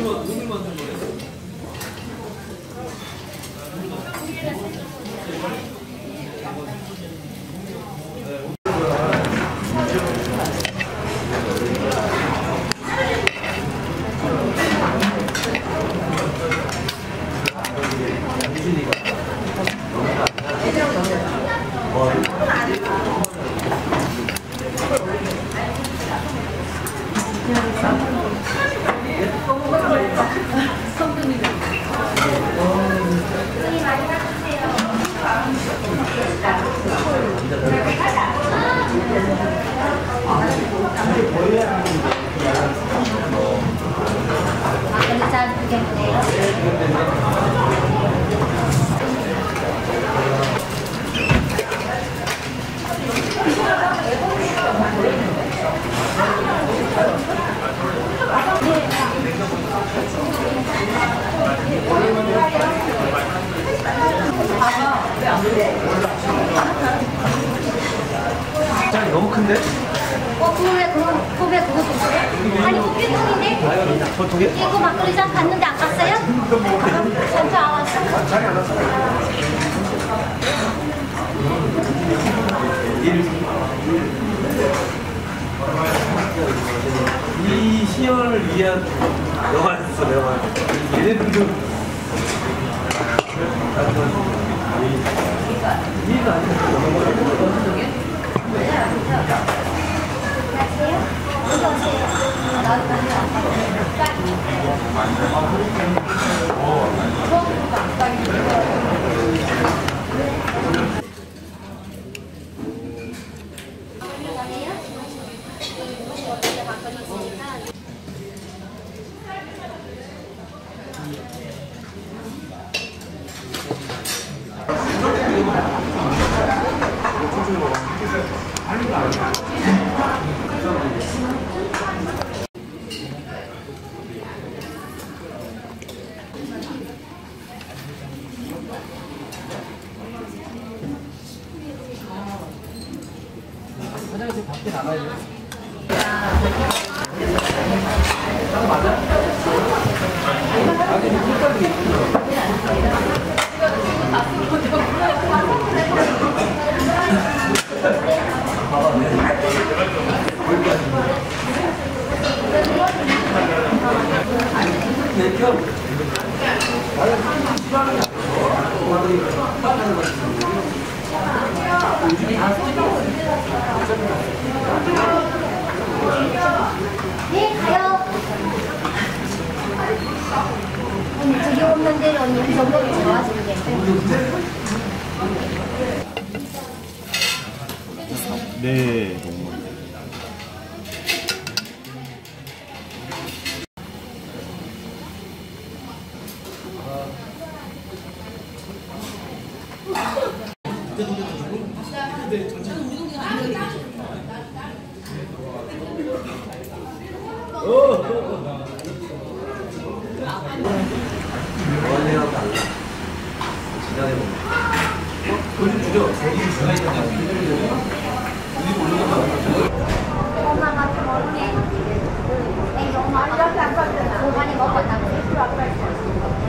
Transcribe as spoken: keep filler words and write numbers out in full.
짱이 너무 큰데? 어, 그거왜 그거, 그거 왜 그거 줬어요? 아니, 꽃게통인데? 저 두 개? 이거 막걸리 잔 봤는데 안 갔어요? 전혀 안 왔어? 장이 안 왔어. 이 시연을 위한 영화였어, 영화. 얘네들도 이해가 안 돼. 화장실 밖에 나가야 돼. 맞아? 아니, 끝까지 네, 가요. 언니, 저기 없는 데는 언니 정보를 좋아하시는 게. 네, 너무. 원래랑 달라. 지난해 보면. 돈좀 주죠. 엄마가 좀 어렵네. 애기 엄마 뭐 많이 먹었다고.